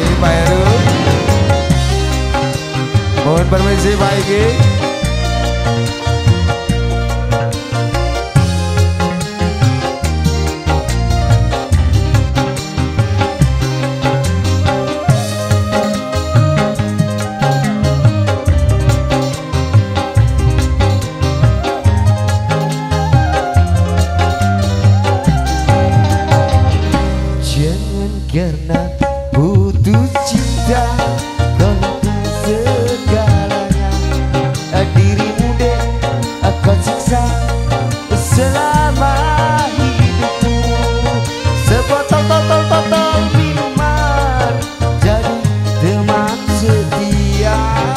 Pak Heru. Mohon permisi Pak Iki. Karena putus cinta kau segalanya, dirimu deh akan siksa selama hidupmu. Sebotol minuman jadi teman setia.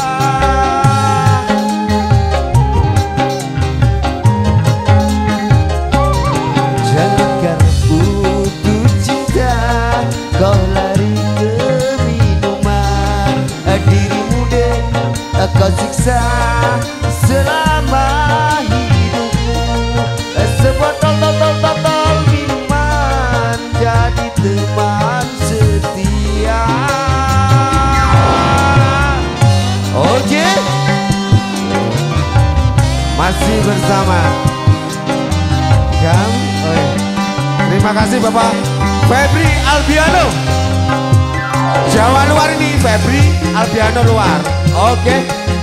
Jangan karena putus cinta kau lari ke minuman, dirimu deh kau siksa selama hidupmu. Sebotol minuman jadi teman setia. Oke, masih bersama kamu. Terima kasih Bapak Febri Albiano. Jawa luar ini Febri Albiano luar. Oke.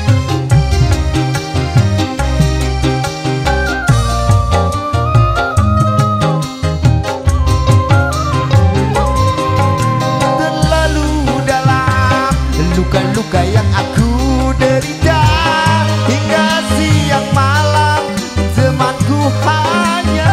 Terlalu dalam luka-luka yang aku derita, hingga siang malam temanku hanya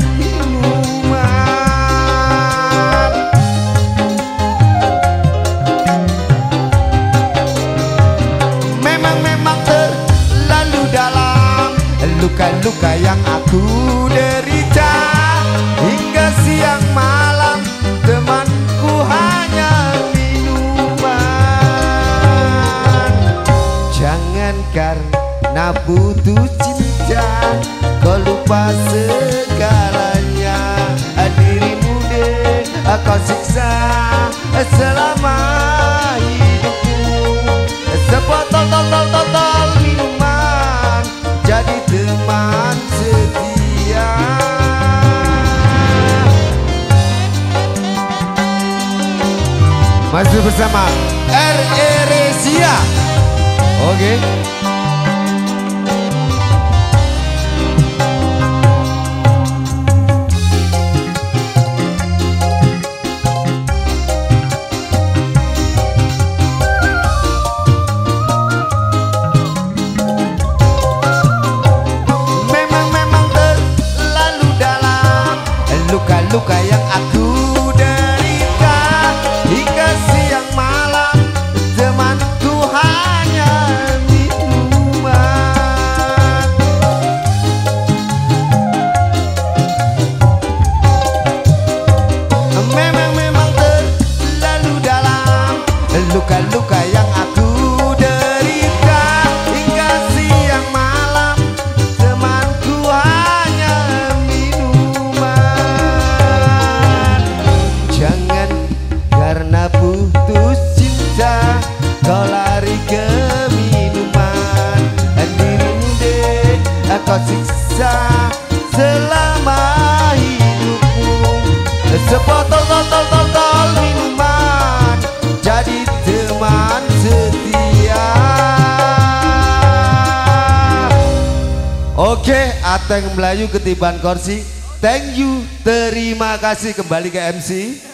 luka-luka yang aku derita, hingga siang malam temanku hanya minuman. Jangan karena putus cinta kau lupa segalanya, dirimu deh kau siksa selama hidupmu. Sebotol minuman jadi teman setia. Masih bersama R.E. Rezia. Oke. Luka yang aku derita, hingga siang malam temanku hanya minuman. Memang terlalu dalam luka-luka yang aku derita, hingga siang malam temanku hanya karena putus cinta kau lari ke minuman, dirimu deh kau siksa selama hidupmu. Sebotol minuman jadi teman setia. Oke, Ateng Melayu ketiban kursi. Thank you, terima kasih kembali ke MC.